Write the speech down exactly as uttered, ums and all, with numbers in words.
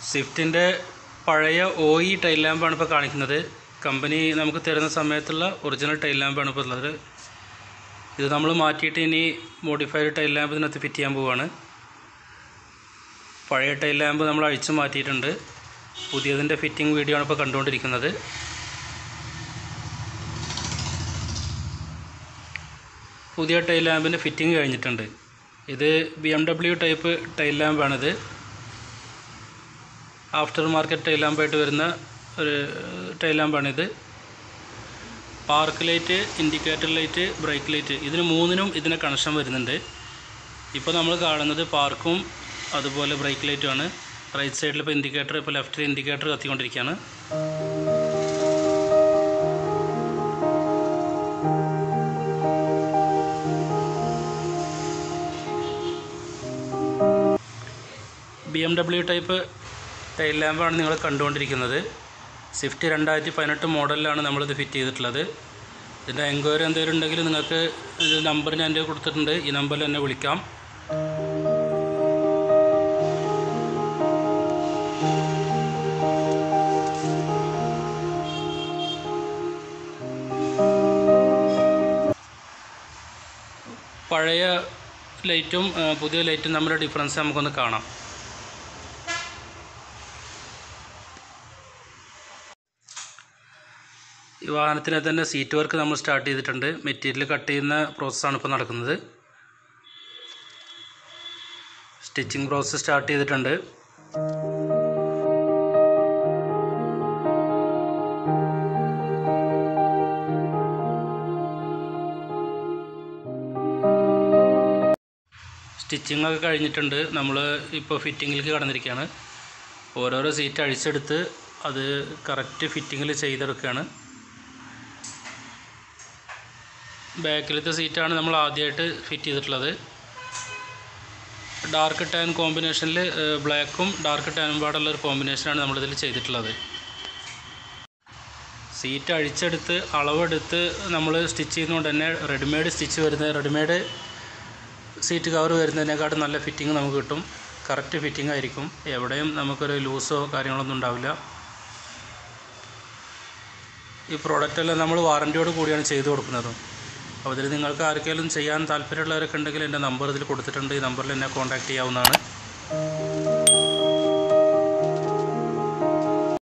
സ്വിഫ്റ്റിൻ്റെ പഴയ O E tile ലാമ്പാണ് ഇപ്പോൾ കാണിക്കുന്നത്. കമ്പനി നമുക്ക് തരുന്ന സമയത്തുള്ള ഒറിജിനൽ ടൈൽ ലാമ്പാണ് ഇപ്പോൾ ഉള്ളത്. ഇത് നമ്മൾ മാറ്റിയിട്ട് ഇനി മോഡിഫൈഡ് ടൈൽ ലാമ്പ് ഇതിനകത്ത് ഫിറ്റ് ചെയ്യാൻ പോവുകയാണ്. പഴയ ടൈൽ ലാമ്പ് നമ്മൾ അഴിച്ചു മാറ്റിയിട്ടുണ്ട്. പുതിയതിൻ്റെ ഫിറ്റിംഗ് വീഡിയോ ആണ് ഇപ്പോൾ കണ്ടുകൊണ്ടിരിക്കുന്നത്. പുതിയ ടൈൽ ലാമ്പിൻ്റെ ഫിറ്റിംഗ് കഴിഞ്ഞിട്ടുണ്ട്. ഇത് B M W type tail ലാമ്പാണിത്. ആഫ്റ്റർ മാർക്കറ്റ് ടൈൽ ലാമ്പായിട്ട് വരുന്ന ഒരു ടൈൽ ലാമ്പാണിത്. Park light, indicator light, brake light, ഇതിന് മൂന്നിനും ഇതിന് കണക്ഷൻ വരുന്നുണ്ട്. ഇപ്പോൾ നമ്മൾ കാണുന്നത് പാർക്കും അതുപോലെ ബ്രേക്ക് ലൈറ്റുമാണ്. റൈറ്റ് സൈഡിൽ ഇപ്പോൾ ഇൻഡിക്കേറ്റർ, ഇപ്പോൾ ലെഫ്റ്റിൽ ഇൻഡിക്കേറ്റർ കത്തിക്കൊണ്ടിരിക്കുകയാണ്. B M W type tail ലാമ്പാണ് നിങ്ങൾ കണ്ടുകൊണ്ടിരിക്കുന്നത്. സ്വിഫ്റ്റ് രണ്ടായിരത്തി പതിനെട്ട് മോഡലിലാണ് നമ്മളിത് ഫിറ്റ് ചെയ്തിട്ടുള്ളത്. ഇതിൻ്റെ എൻക്വയറി എന്തെങ്കിലും ഉണ്ടെങ്കിൽ നിങ്ങൾക്ക് ഇത് നമ്പർ ഞാൻ എൻ്റെ കൊടുത്തിട്ടുണ്ട്. ഈ നമ്പറിൽ എന്നെ വിളിക്കാം. പഴയ ലൈറ്റും പുതിയ ലൈറ്റും തമ്മിലുള്ള ഡിഫറൻസ് നമുക്കൊന്ന് കാണാം. ഈ വാഹനത്തിന് തന്നെ സീറ്റ് വർക്ക് നമ്മൾ സ്റ്റാർട്ട് ചെയ്തിട്ടുണ്ട്. മെറ്റീരിയൽ കട്ട് ചെയ്യുന്ന പ്രോസസ്സാണ് ഇപ്പോൾ നടക്കുന്നത്. സ്റ്റിച്ചിങ് പ്രോസസ്സ് സ്റ്റാർട്ട് ചെയ്തിട്ടുണ്ട്. സ്റ്റിച്ചിങ് ഒക്കെ കഴിഞ്ഞിട്ടുണ്ട്. നമ്മൾ ഇപ്പോൾ ഫിറ്റിങ്ങിലേക്ക് കടന്നിരിക്കുകയാണ്. ഓരോരോ സീറ്റ് അഴിച്ചെടുത്ത് അത് കറക്റ്റ് ഫിറ്റിങ്ങിൽ ചെയ്തെടുക്കുകയാണ്. ബാക്കിലത്തെ സീറ്റാണ് നമ്മൾ ആദ്യമായിട്ട് ഫിറ്റ് ചെയ്തിട്ടുള്ളത്. ഡാർക്ക് ടാൻ കോമ്പിനേഷനിൽ ബ്ലാക്കും ഡാർക്ക് ടാനും പാടുള്ള ഒരു കോമ്പിനേഷനാണ് നമ്മളിതിൽ ചെയ്തിട്ടുള്ളത്. സീറ്റ് അഴിച്ചെടുത്ത് അളവെടുത്ത് നമ്മൾ സ്റ്റിച്ച് ചെയ്യുന്നതുകൊണ്ട് തന്നെ റെഡിമെയ്ഡ് സ്റ്റിച്ച് വരുന്ന റെഡിമെയ്ഡ് സീറ്റ് കവർ വരുന്നതിനേക്കാട്ടും നല്ല ഫിറ്റിംഗ് നമുക്ക് കിട്ടും. കറക്റ്റ് ഫിറ്റിംഗ് ആയിരിക്കും. എവിടെയും നമുക്കൊരു ലൂസോ കാര്യങ്ങളൊന്നും ഉണ്ടാവില്ല. ഈ പ്രോഡക്റ്റെല്ലാം നമ്മൾ വാറൻറ്റിയോട് കൂടിയാണ് ചെയ്തു കൊടുക്കുന്നത്. അപ്പോൾ ഇതിൽ നിങ്ങൾക്ക് ആർക്കെങ്കിലും ചെയ്യാൻ താല്പര്യമുള്ളവരൊക്കെ ഉണ്ടെങ്കിൽ എൻ്റെ നമ്പർ ഇതിൽ കൊടുത്തിട്ടുണ്ട്. ഈ നമ്പറിൽ എന്നെ കോൺടാക്റ്റ് ചെയ്യാവുന്നതാണ്.